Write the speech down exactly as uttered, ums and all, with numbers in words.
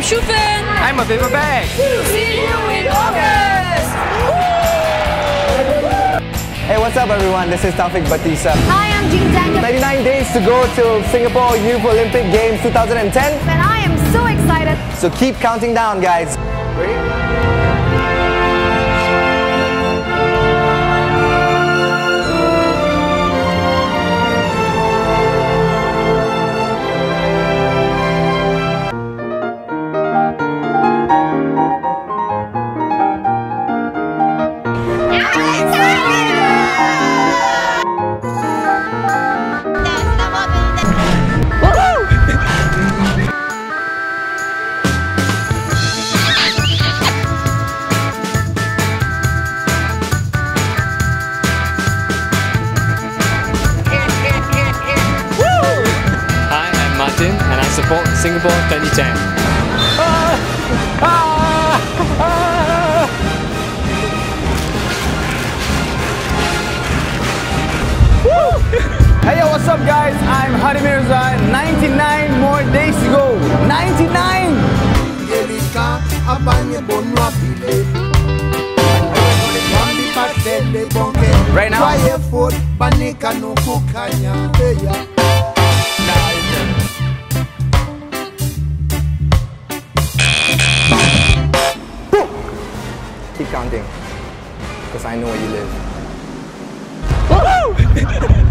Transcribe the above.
Shufin. I'm a paper bag. See you in August. Hey, what's up everyone? This is Taufik Batisa. Hi, I'm Jean Daniel. ninety-nine days to go till Singapore Youth Olympic Games twenty ten. And I am so excited. So keep counting down, guys. Ready? And I support Singapore twenty ten. Ah, ah, ah. Hey yo, what's up guys? I'm Hari Mirza. ninety-nine more days to go. ninety-nine! Right now. Keep counting, because I know where you live.